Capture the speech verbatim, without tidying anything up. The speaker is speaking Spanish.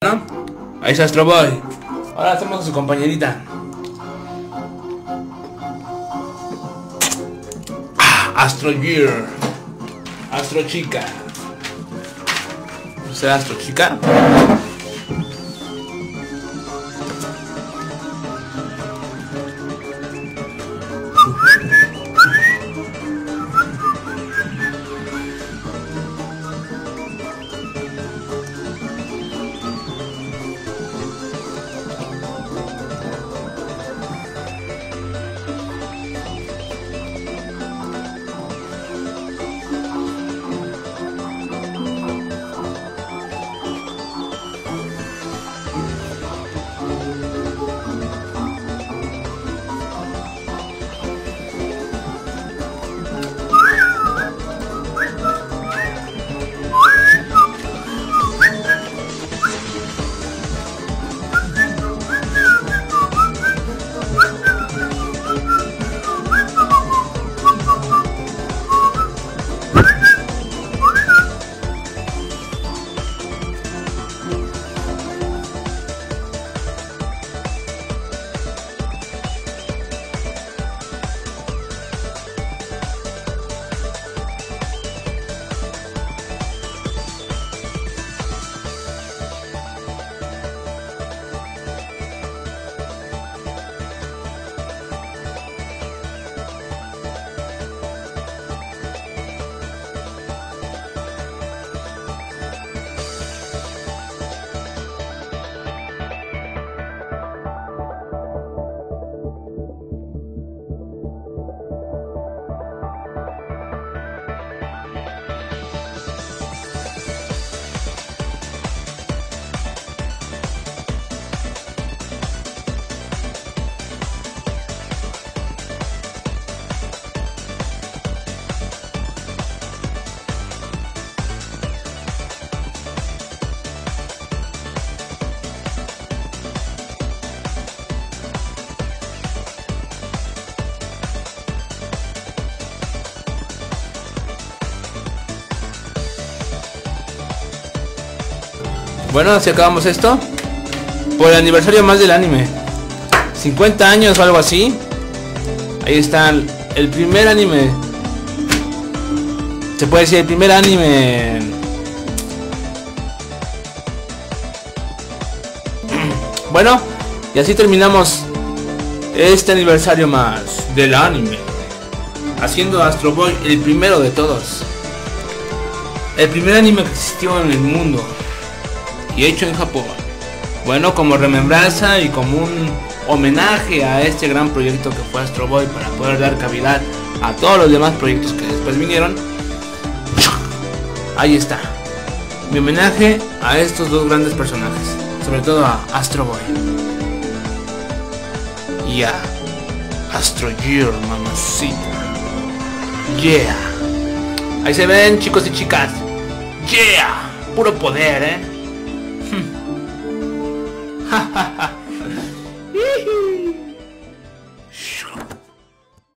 ¿No? Ahí está Astro Boy. Ahora hacemos a su compañerita. Ah, Astro Gear. Astro Chica. ¿Será Astro Chica? Bueno, así acabamos esto. Por el aniversario más del anime, cincuenta años o algo así. Ahí está el, el primer anime. Se puede decir el primer anime. Bueno, y así terminamos este aniversario más del anime, haciendo Astro Boy el primero de todos. El primer anime que existió en el mundo y hecho en Japón. Bueno, como remembranza y como un homenaje a este gran proyecto que fue Astro Boy, para poder dar cavidad a todos los demás proyectos que después vinieron. Ahí está mi homenaje a estos dos grandes personajes, sobre todo a Astro Boy y a Astro Gear, mamacita. Yeah. Ahí se ven, chicos y chicas. Yeah. Puro poder, eh.